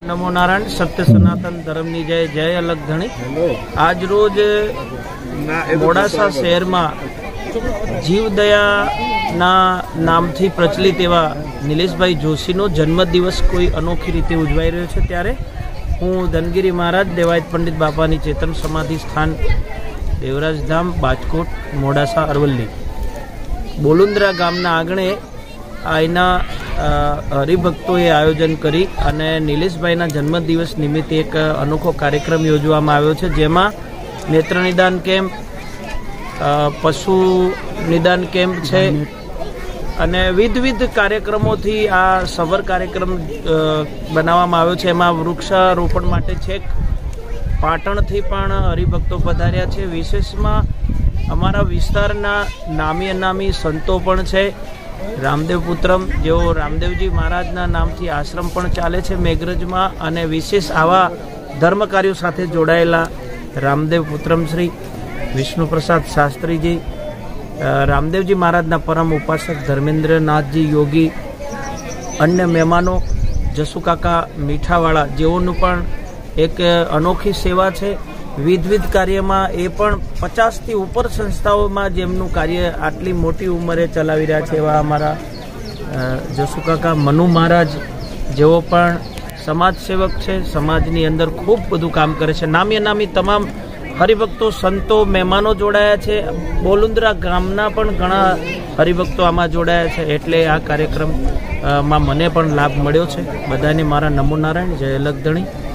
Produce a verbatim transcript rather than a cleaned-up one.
नमो नारायण। सत्य सनातन धर्मनी जय। जय अलग धणी। आज रोज मोडासा शहर में जीवदया ना नाम थी प्रचलित एवा निलेशभाई जोशी नो जन्मदिवस कोई अनोखी रीते उजवाई रह्यो छे, त्यारे हूँ धनगिरी महाराज देवायत पंडित बापानी चेतन समाधि स्थान देवराज धाम बाजकोट मोडासा अरवल्ली बोलुंद्रा गामना आंगणे आईना हरिभक्तोए आयोजन करी अने निलेशभाईना जन्मदिवस निमित्ते एक अनोखो कार्यक्रम योजवामां आव्यो छे, जेमां नेत्र निदान केम्प, पशु निदान केम्प छे अने विविध कार्यक्रमोथी आ सवर कार्यक्रम बनाववामां आव्यो छे। एमां वृक्षारोपण माटे छेक पाटणथी पण हरिभक्तो पधार्या छे। विशेषमां अमारा विस्तारना नामी अनामी संतो पण छे। रामदेव पुत्रम जो रामदेवजी महाराजना नामथी आश्रम पण चाले छे मेघरजमां, अने विशेष आवा धर्म कार्यों साथे जोड़ायेला रामदेव पुत्रम श्री विष्णु प्रसाद शास्त्रीजी, रामदेवजी महाराजना परम उपासक धर्मेन्द्रनाथ जी योगी, अन्य मेहमानों जसु काका मीठावाड़ा जेओनुं पण एक अनोखी सेवा छे। विविध कार्य में ए पण पचास थी ऊपर संस्थाओं में जेमनु कार्य आटली मोटी उमरे चलावी रह्या छे एवा अमारा जसु काका मनु महाराज जेओ पण समाज सेवक छे, समाजनी अंदर खूब बधु काम करे छे। नामी नामी तमाम हरिभक्तो संतो मेहमानो जोड़ाया छे। बोलुंद्रा गामना पण घणा हरिभक्तो आमां जोड़ाया छे, एटले आ कार्यक्रम मां मने पण लाभ मळ्यो छे। बधाने मारा नमो नारायण। जय अलग धणी।